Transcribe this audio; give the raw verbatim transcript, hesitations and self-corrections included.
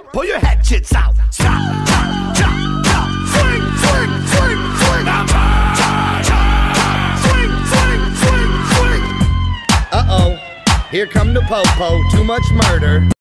Pull your hatchets out. Stop, chop, chop, chop. Swing, swing, swing, swing. Swing, swing, swing, swing. Uh-oh, here come the po-po. Too much murder.